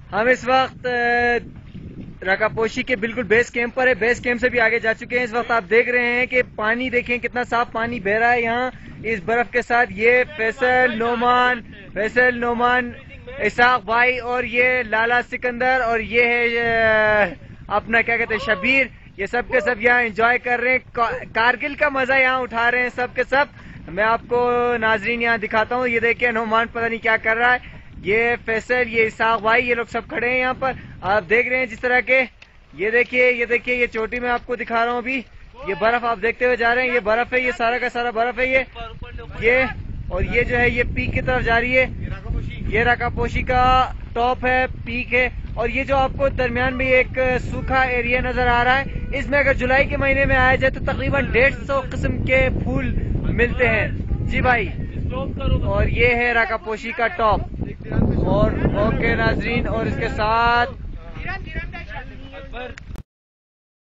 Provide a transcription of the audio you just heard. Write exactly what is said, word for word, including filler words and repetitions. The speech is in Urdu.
ہم اس وقت رکا پوشی کے بالکل بیس کیمپ پر ہے. بیس کیمپ سے بھی آگے جا چکے ہیں. اس وقت آپ دیکھ رہے ہیں کہ پانی دیکھیں کتنا صاف پانی بہ رہا ہے یہاں اس برف کے ساتھ. یہ فیصل نعمان فیصل نعمان اسحاق بھائی اور یہ لالا سکندر اور یہ ہے اپنا کیا کہتے ہیں شبیر. یہ سب کے سب یہاں انجوائے کر رہے ہیں, کارگل کا مزہ یہاں اٹھا رہے ہیں سب کے سب. میں آپ کو ناظرین یہاں دکھاتا ہوں. یہ دیکھیں نعمان پتہ نہیں کیا کر رہا ہے. یہ فیصل, یہ اسحاق بھائی, یہ لوگ سب کھڑے ہیں یہاں پر. آپ دیکھ رہے ہیں جس طرح کے. یہ دیکھیے یہ دیکھیے یہ چوٹی میں آپ کو دکھا رہا ہوں ابھی. یہ برف آپ دیکھتے ہوئے جا رہے ہیں. یہ برف ہے, یہ سارا کا سارا برف ہے یہ یہ اور یہ جو ہے یہ پیک کی طرف جا رہی ہے. یہ رکا پوشی کا ٹاپ ہے, پیک ہے. اور یہ جو آپ کو درمیان میں ایک سوکھا ایریا نظر آ رہا ہے, اس میں اگر جولائی کے مہینے میں آیا جائے تو تقریباً ڈیڑھ سو قسم کے پھول ملتے ہیں جی بھائی. اور یہ ہے رکا پوشی کا ٹاپ. اور اوکے ناظرین, اور اس کے ساتھ